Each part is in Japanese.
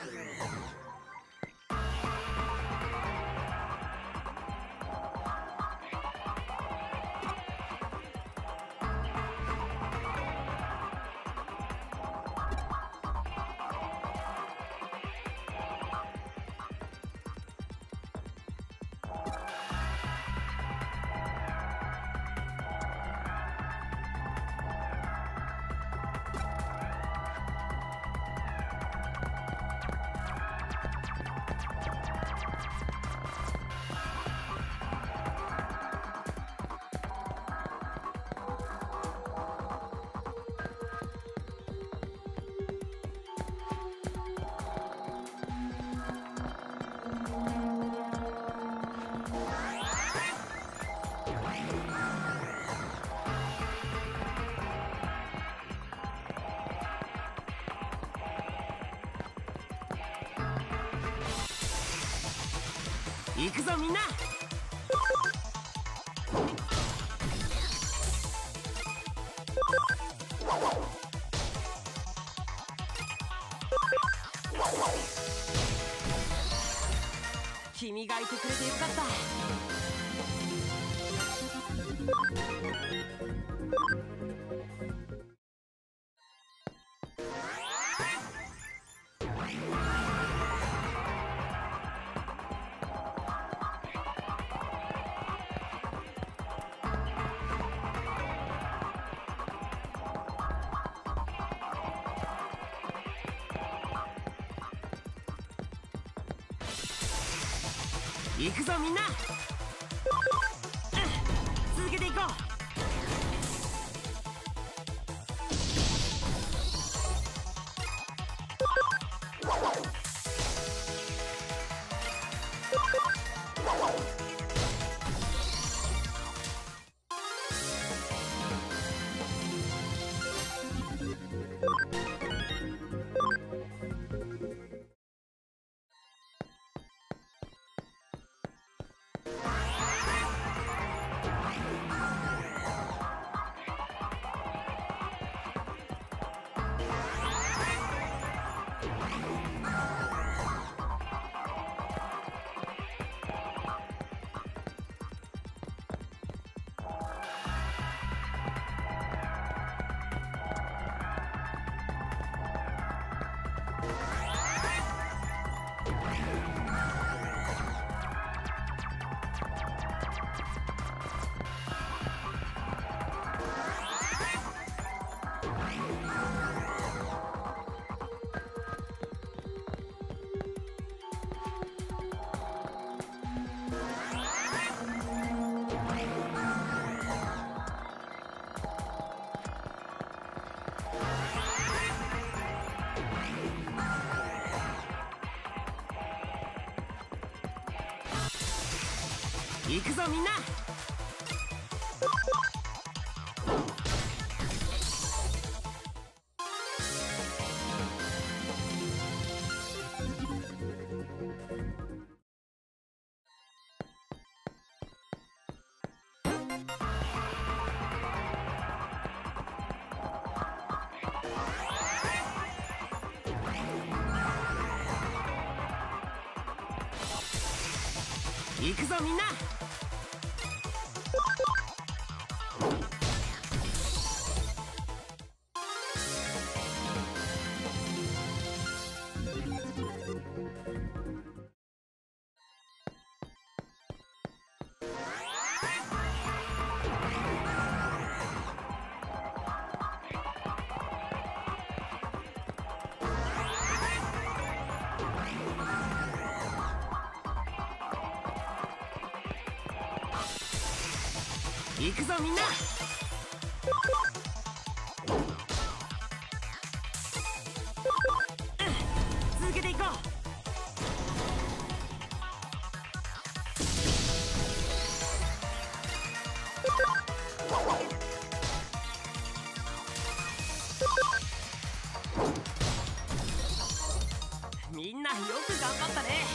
行くぞみんな。君がいてくれてよかった。行くぞみんな、続けていこう。行くぞみんな。行くぞみんな。行くぞみんな。続けていこう。みんなよく頑張ったね。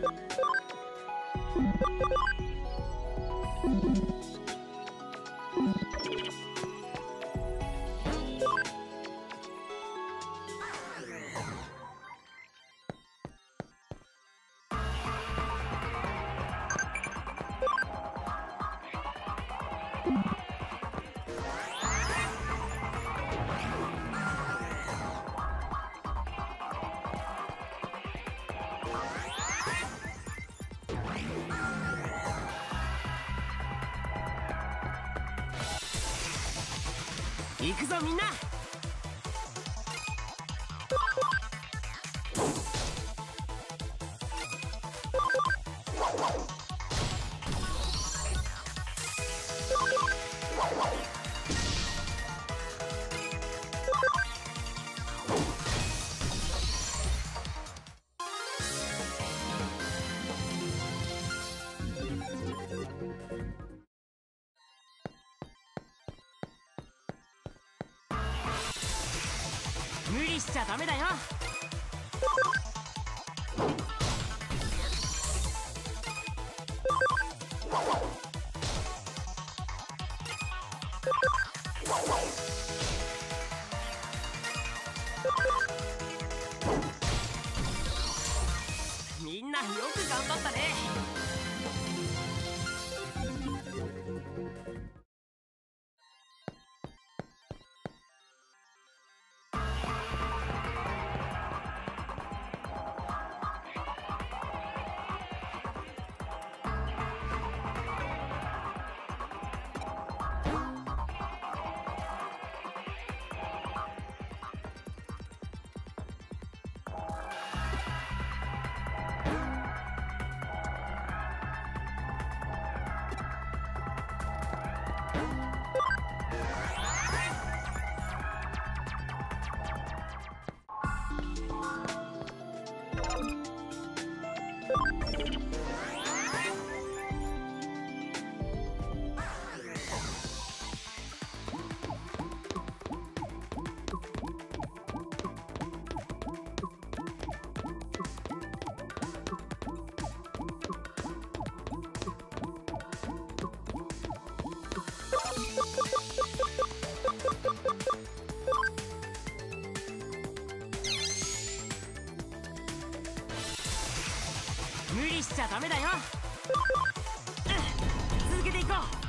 行くぞみんな。無理しちゃダメだよ。みんなよく頑張ったね。無理しちゃダメだよ。続けていこう。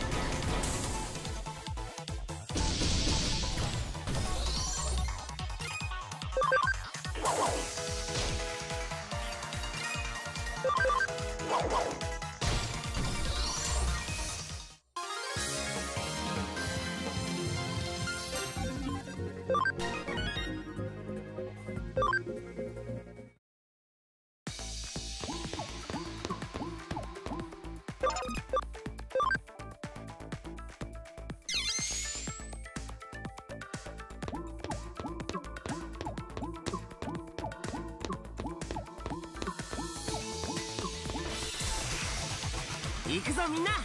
行くぞみんな。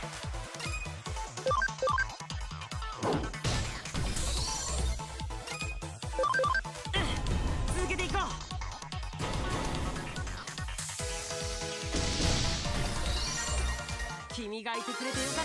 続けていこう。君がいてくれてよかった。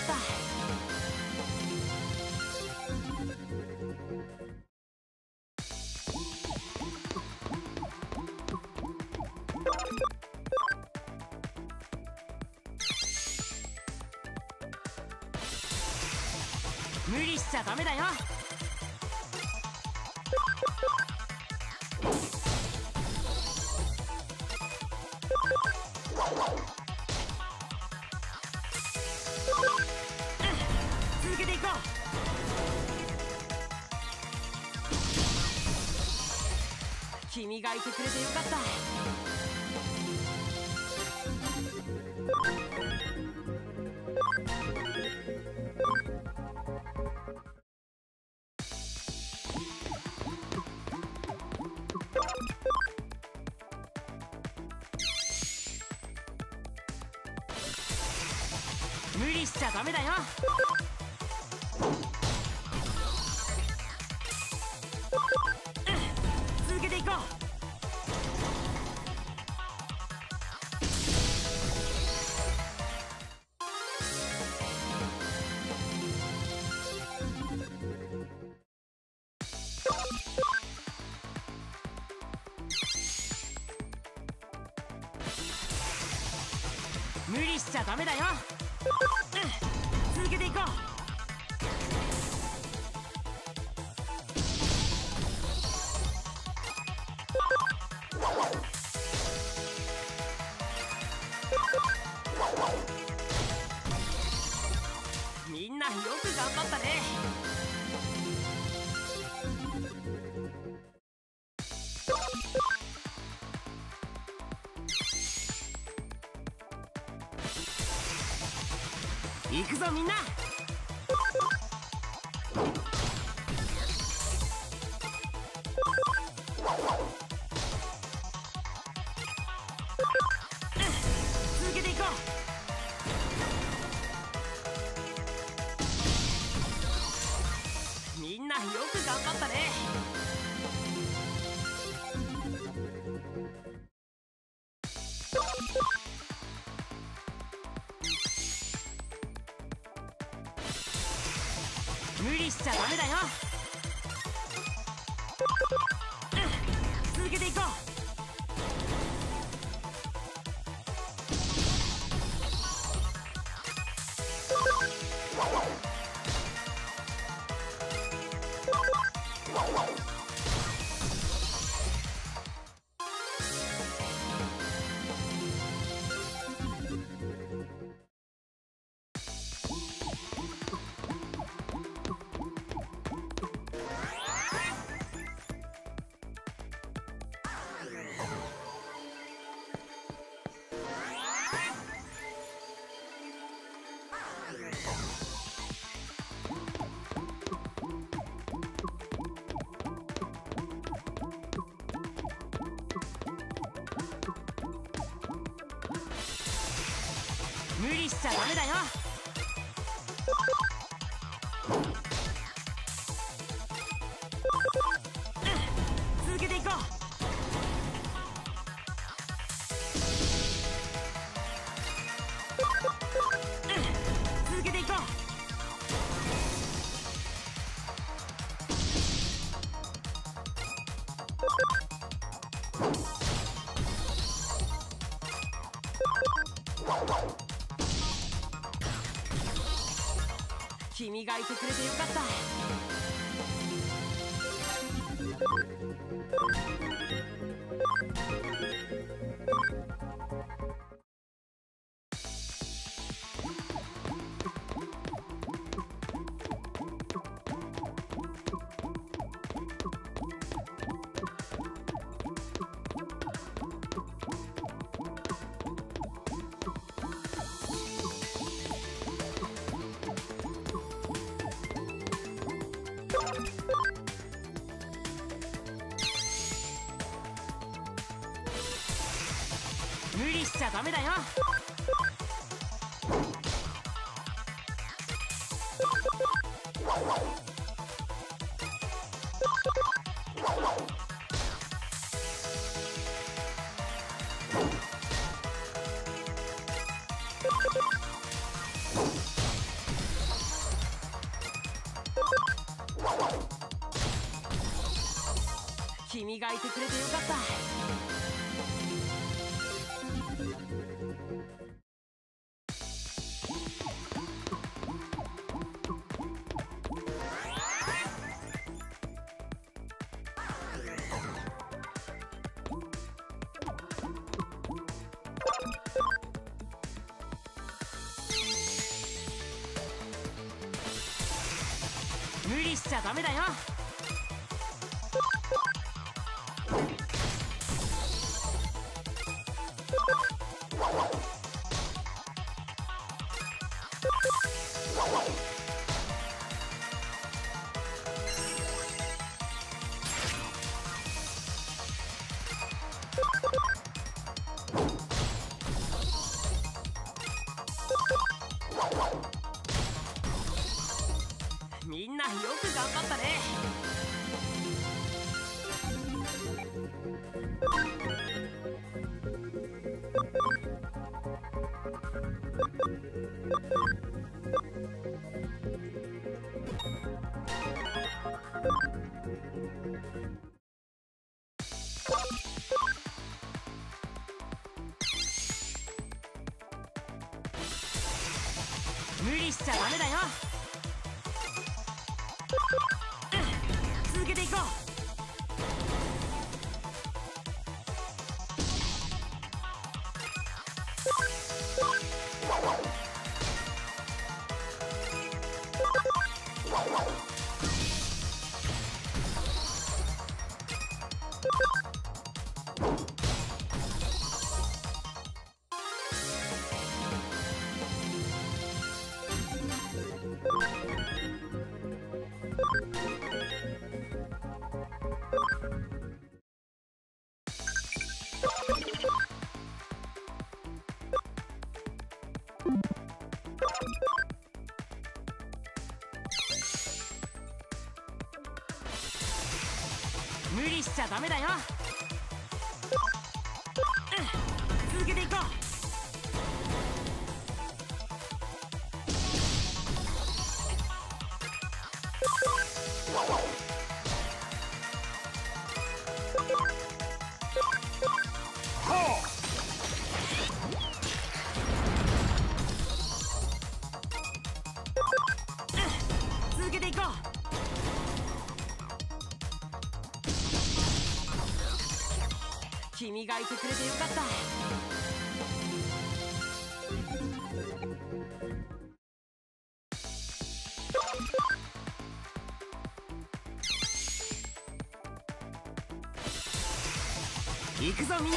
無理しちゃダメだよ。続けていこう。君がいてくれてよかった。無理しちゃダメだよ。続けていこう。 無理しちゃダメだよ。続けていこう。みんなよく頑張ったね。行くぞみんな。続けていこう。みんなよく頑張ったね。無理しちゃダメだよ。続けていこう。無理しちゃダメだよ。続けていこう。続けていこう。君がいてくれてよかった。無理しちゃダメだよ。君がいてくれてよかった。無理しちゃダメだよ。みんなよく頑張ったね。 無理しちゃダメだよ。続けていこう。無理しちゃダメだよ。続けていこう。続けていこう。君がいてくれてよかった。行くぞみんな。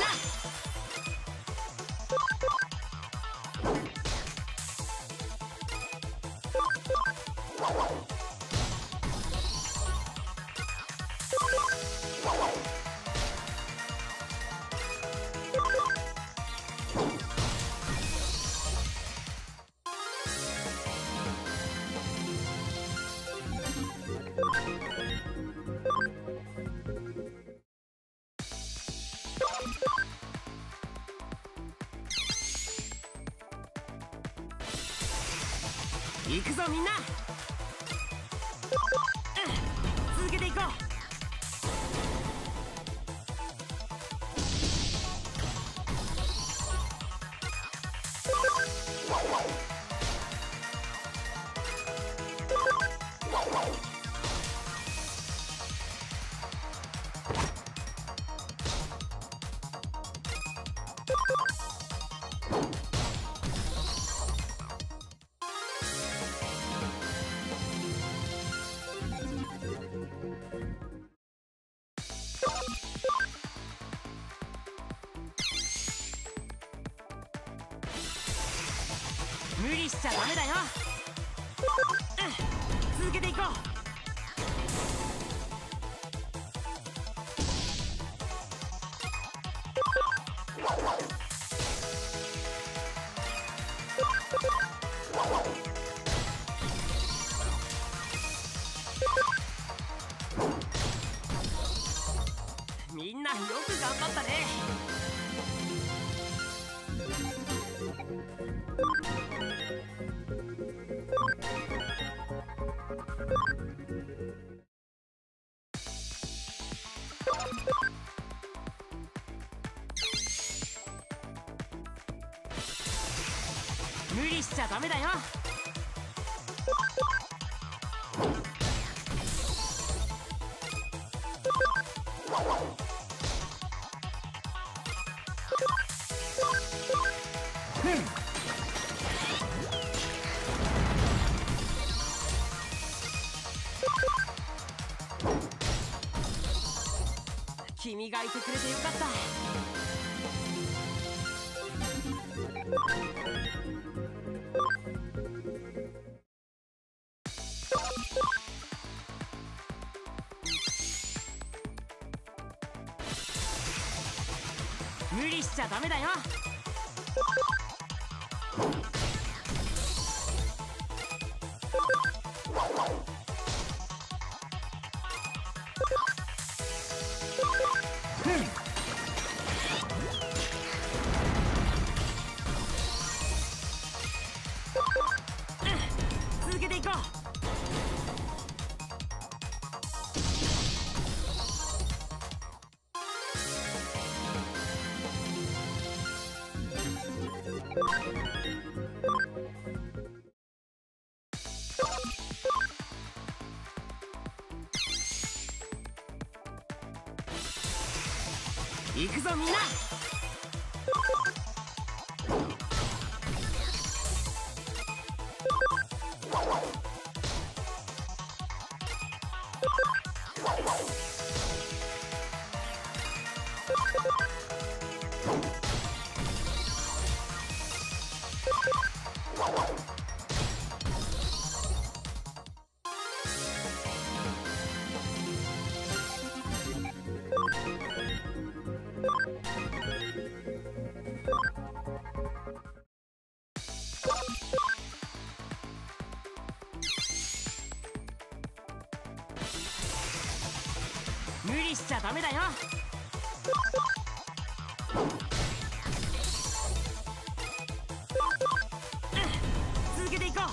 行くぞみんな。続けていこう。無理しちゃダメだよ。続けていこう。みんなよく頑張ったね。無理しちゃダメだよ。君がいてくれてよかった。無理しちゃダメだよ。続けていこう。 行くぞみんな。無理しちゃダメだよ。続けていこう。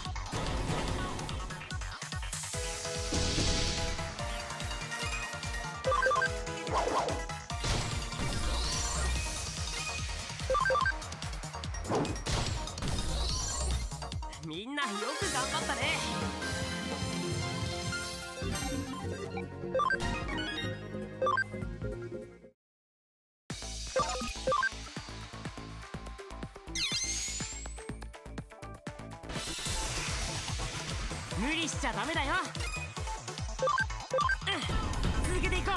みんなよく頑張ったね。無理しちゃダメだよ。続けていこう。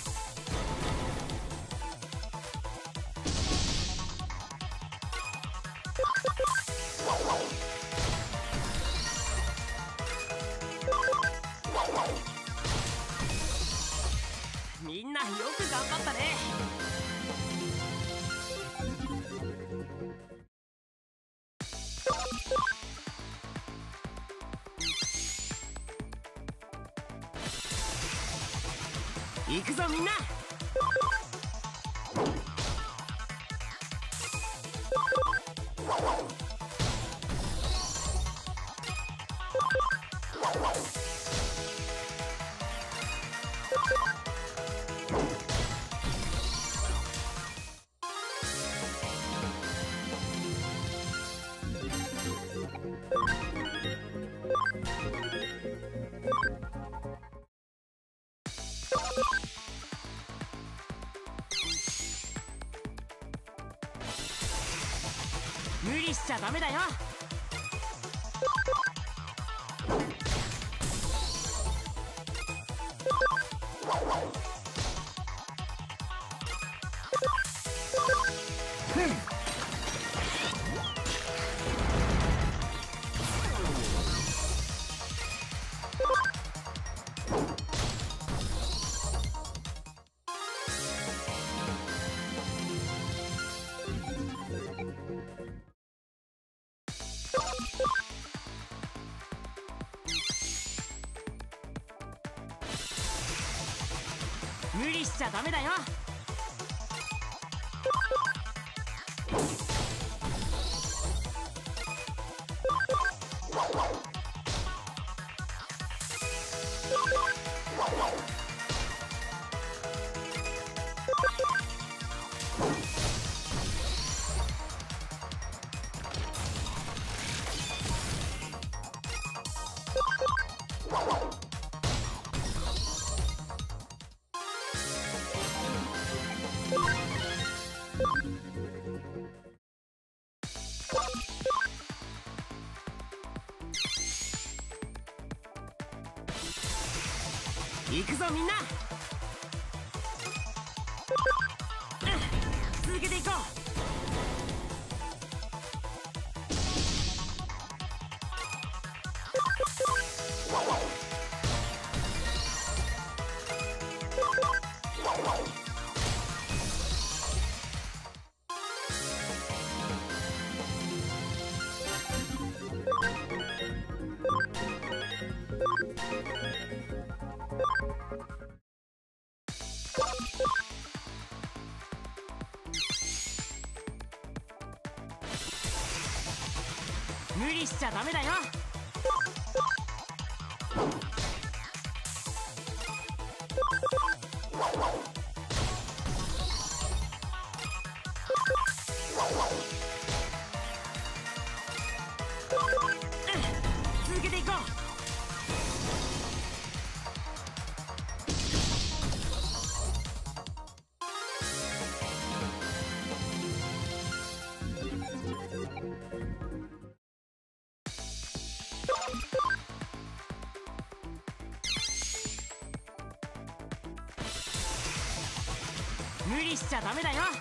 みんなよく頑張ったね。行くぞみんな。無理しちゃダメだよ。無理しちゃダメだよ。行くぞみんな。続けていこう。無理しちゃダメだよ。続けていこう。 理しちゃダメだよ。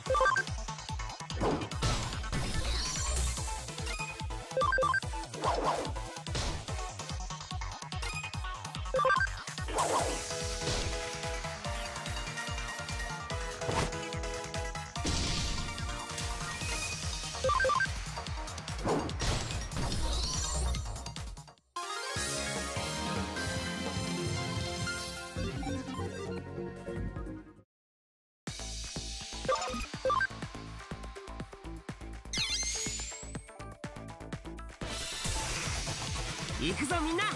行くぞみんな。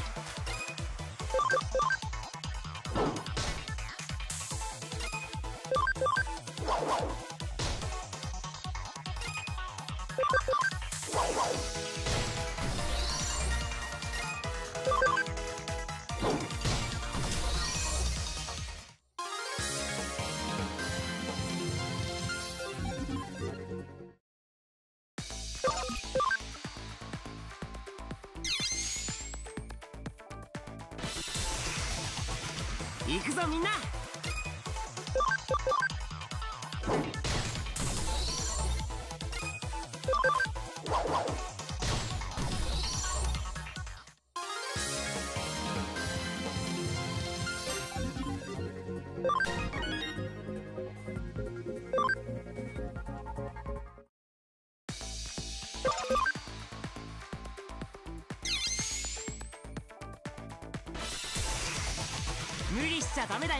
行くぞみんな。無理しちゃダメだよ。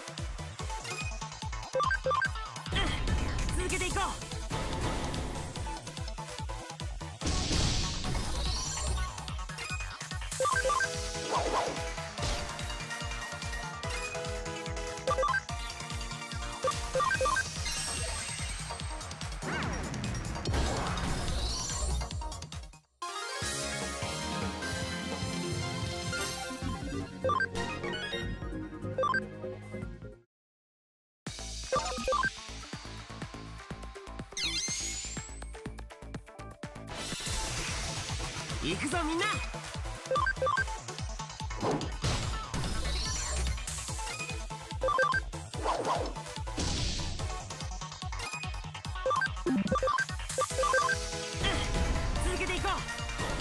続けていこう。行くぞみんな。続けていこう。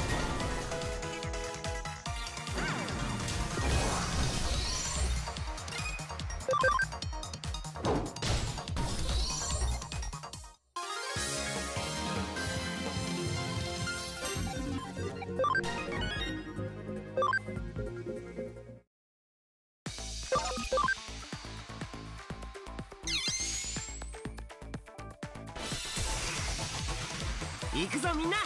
行くぞみんな。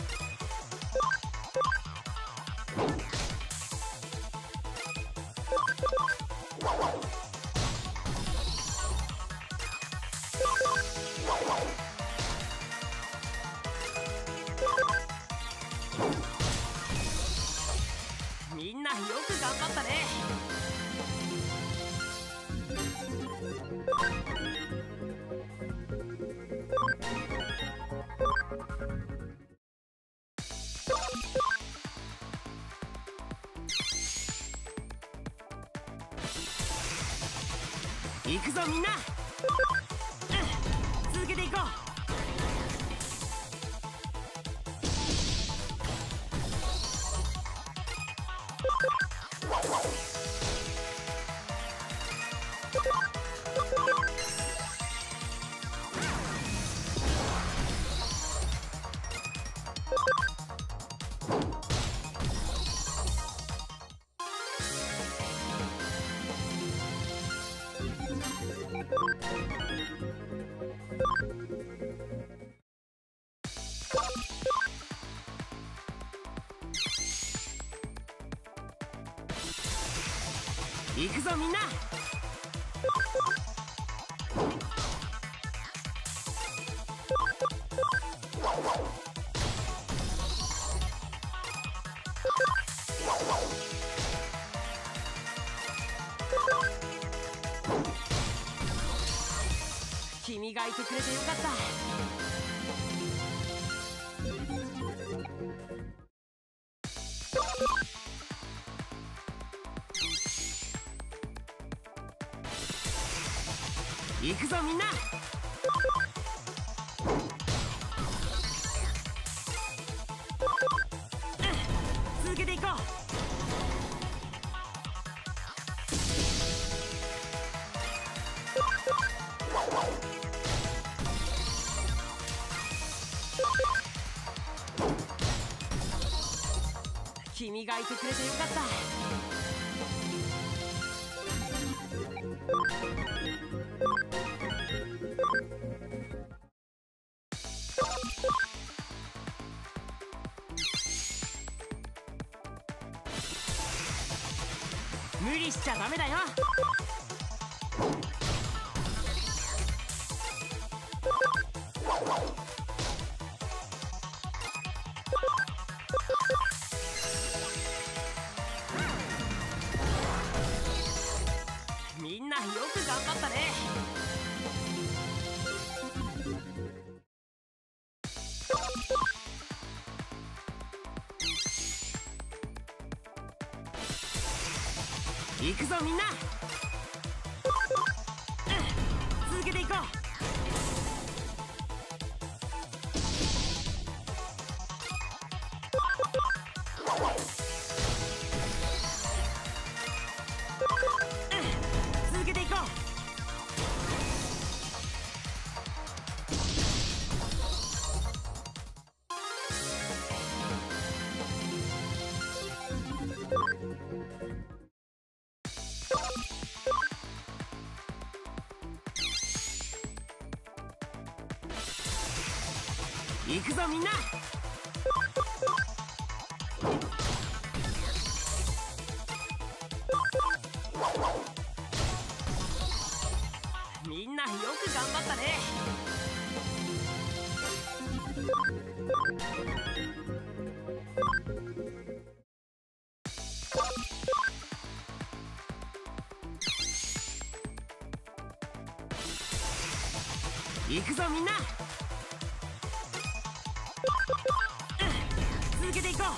みんなよく頑張ったね。行くぞみんな。続けていこう。行くぞみんな。君がいてくれてよかった。 行くぞみんな。続けていこう。君がいてくれてよかった。無理しちゃダメだよ。みんなよく頑張ったね。行くぞみんな。続けていこう。続けていこう。行くぞみんな。みんなよく頑張ったね。行くぞみんな。続けていこう。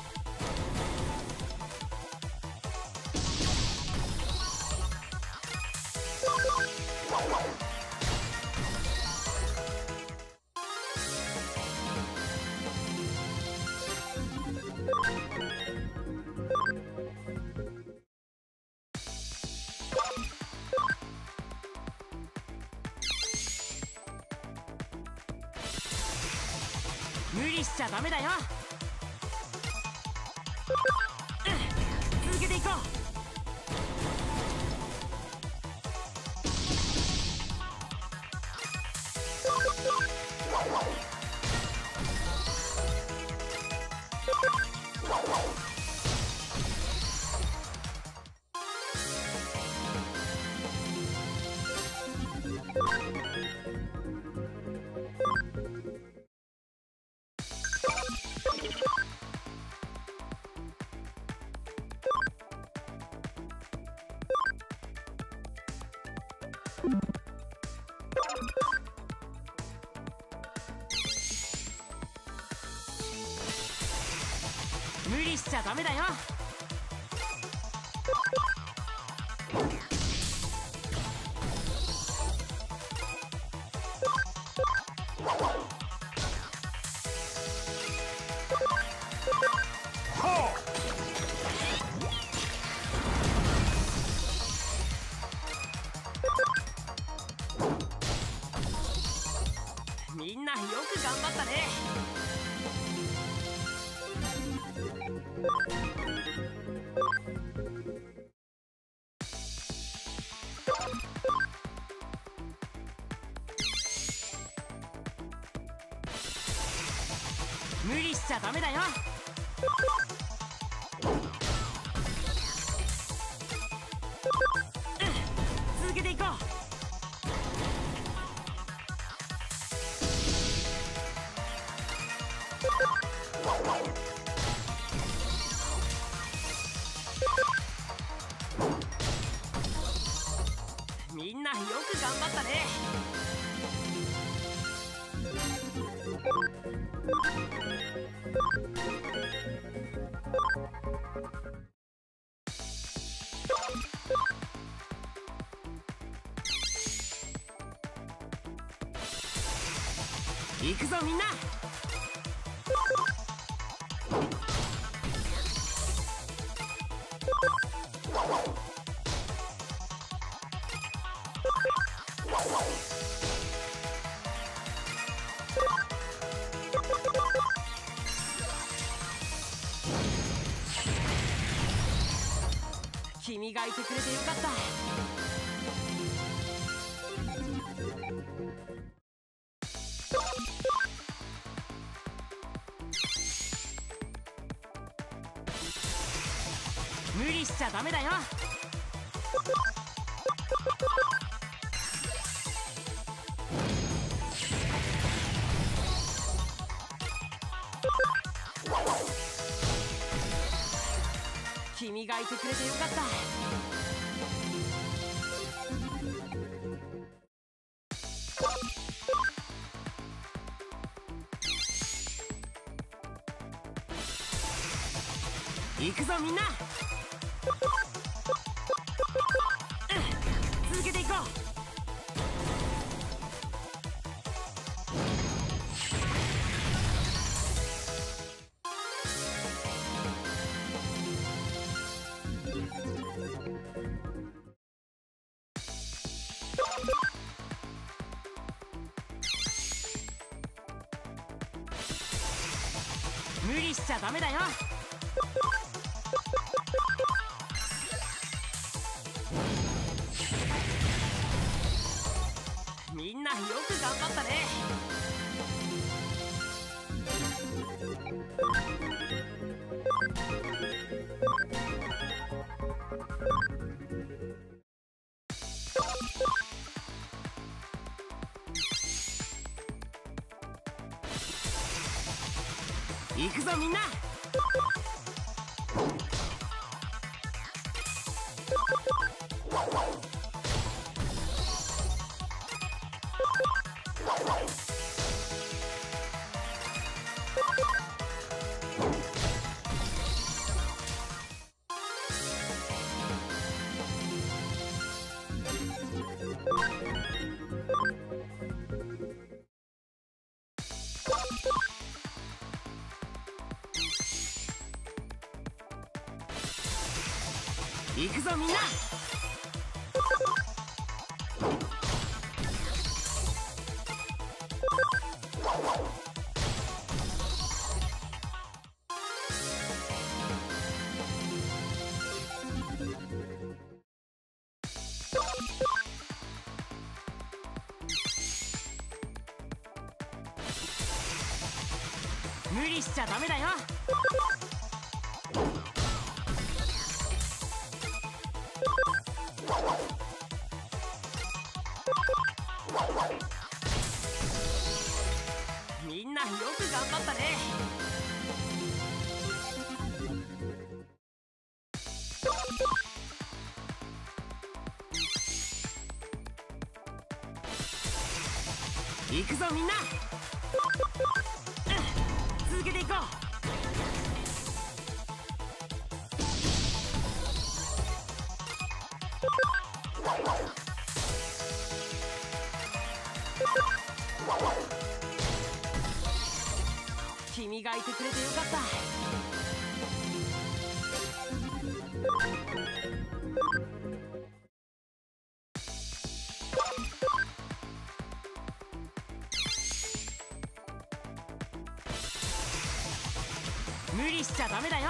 無理しちゃダメだよ。続けていこう。無理しちゃダメだよ。みんなよく頑張ったね。無理しちゃダメだよ。続けていこう。みんなよく頑張ったね。 ぞみんな。君がいてくれてよかった。無理しちゃダメだよ。君がいてくれてよかった。行くぞみんな。続けていこう。無理しちゃダメだよ。みんなよく頑張ったね。行くぞみんな。行くぞみんな。無理しちゃダメだよ。みんなよく頑張ったね。行くぞみんな。続けていこう。君がいてくれてよかった。無理しちゃダメだよ。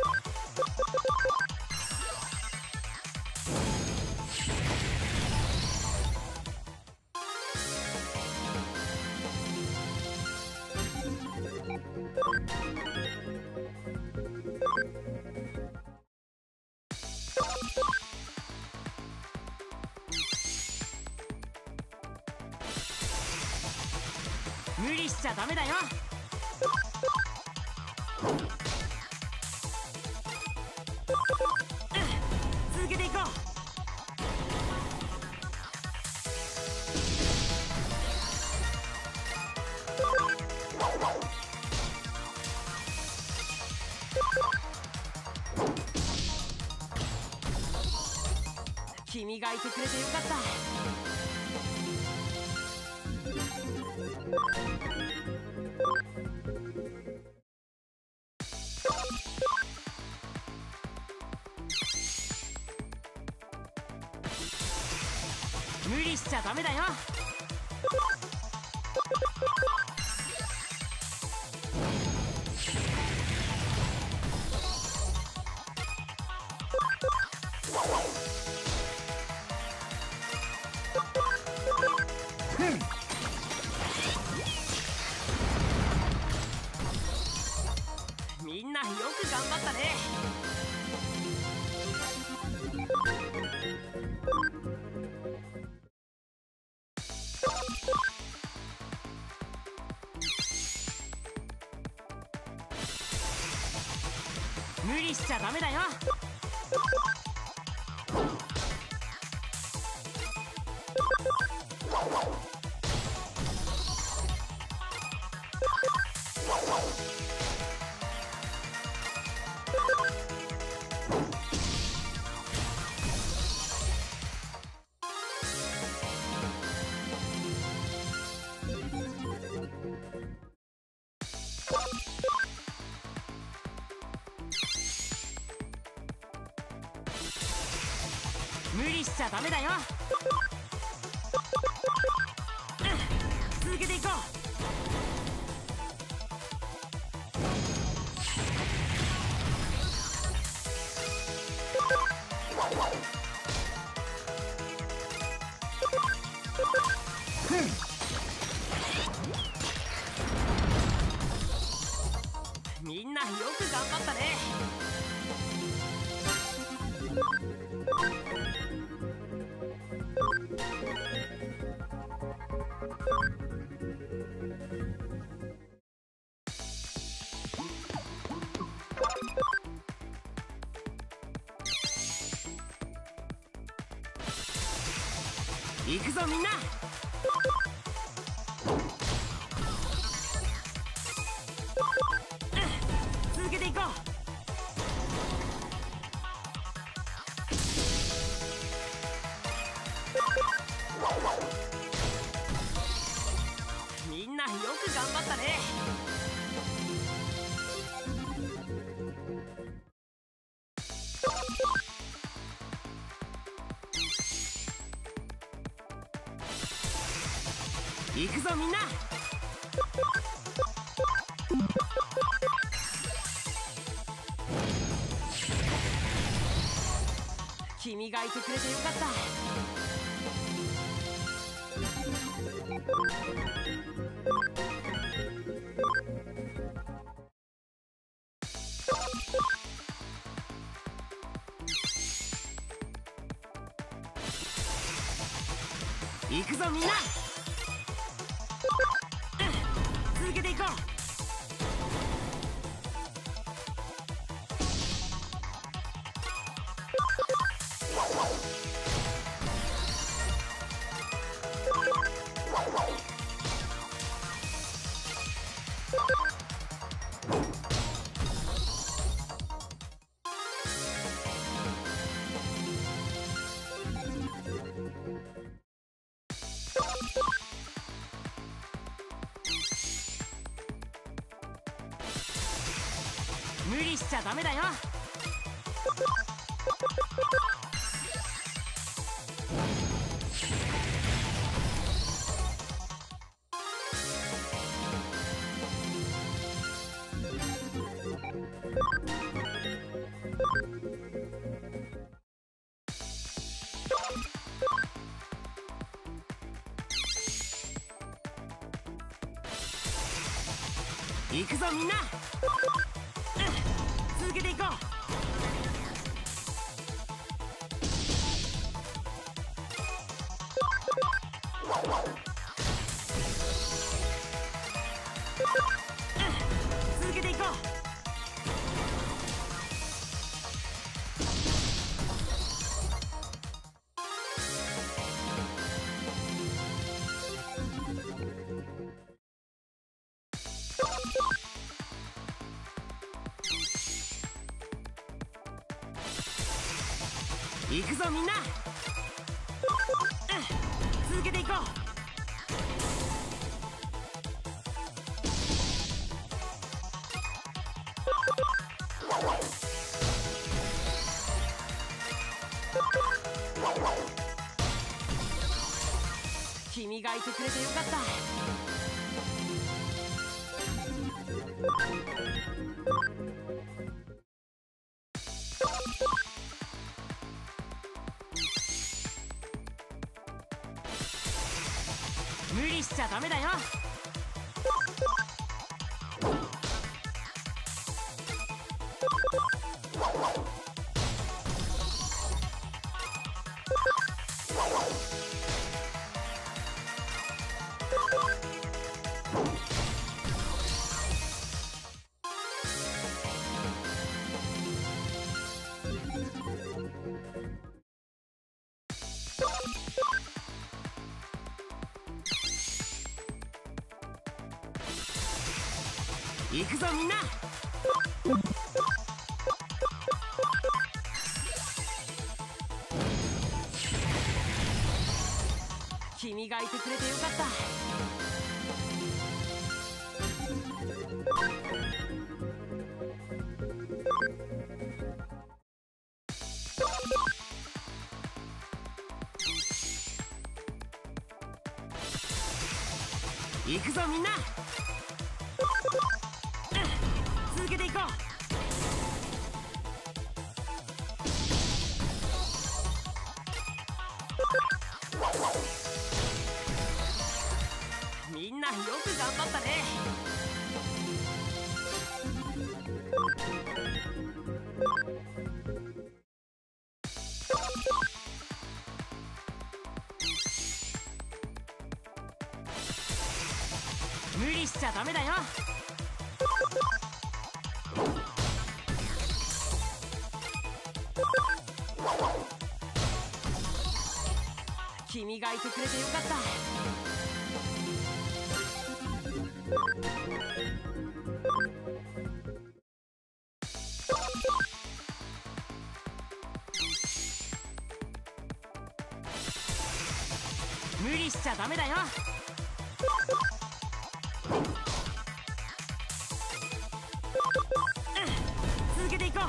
無理しちゃダメだよ。続けていこう。君がいてくれてよかった。 理しちゃダメだよ。みんなよく頑張ったね。無理しちゃダメだよ。無理しちゃダメだよ。続けていこう。みんなよく頑張ったね。行くぞみんな。続けていこう。みんなよく頑張ったね。行くぞみんな。君がいてくれてよかった。行くぞみんな。続けていこう。無理しちゃダメだよ。行くぞみんな。続けていこう。続けていこう。行くぞみんな。続けていこう。 君がいてくれてよかった。無理しちゃダメだよ。行くぞみんな。君がいてくれてよかった。行くぞみんな。続けていこう。みんなよく頑張ったね。無理しちゃダメだよ。君がいてくれてよかった。無理しちゃダメだよ。続けていこう。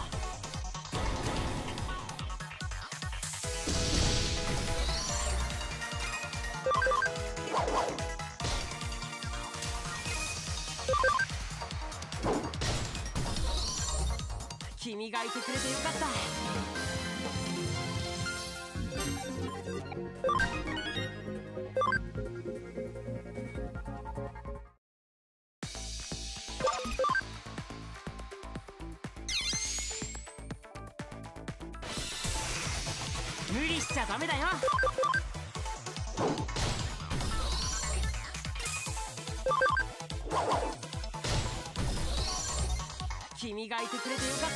君がいてくれてよかった。無理しちゃダメだよ。君がいてくれてよかった。